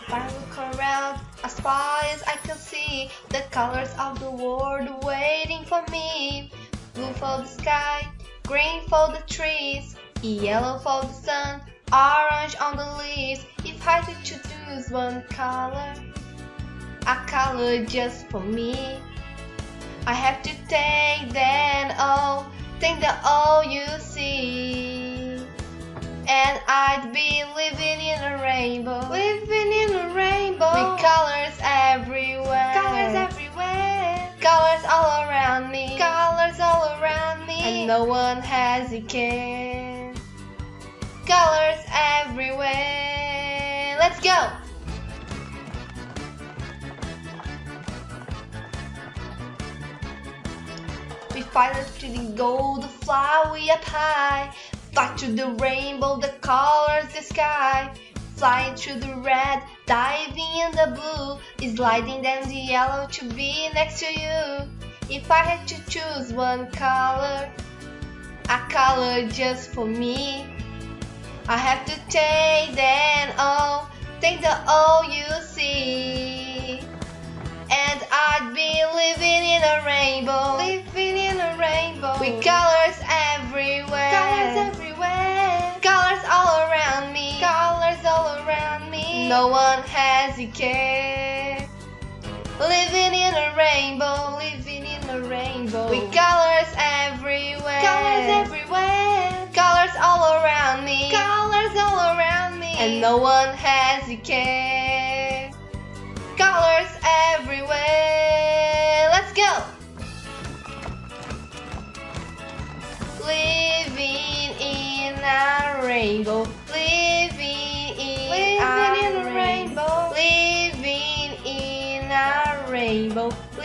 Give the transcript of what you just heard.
If I look around, as far as I can see, the colors of the world waiting for me. Blue for the sky, green for the trees, yellow for the sun, orange on the leaves. If I had to choose one color, a color just for me, I have to take that all you see. And I'd be living in a rainbow, living in a rainbow, with colors everywhere, colors everywhere, colors all around me, colors all around me, and no one has a care. Colors everywhere. Let's go! We fly to the gold, fly way up high. Fly to the rainbow, the colors the sky. Flying through the red, diving in the blue, sliding down the yellow to be next to you. If I had to choose one color, a color just for me, I have to take the all you see. And I'd be living in a rainbow, living in a rainbow, with colors everywhere, colors everywhere, colors all around me, colors all around me. No one has a care. Living in a rainbow, living in a rainbow, with colors everywhere, colors everywhere, colors all around me, colors all around me, and no one has a care. Colors everywhere. Let's go! Living in a rainbow, living in a rainbow, living in a rainbow,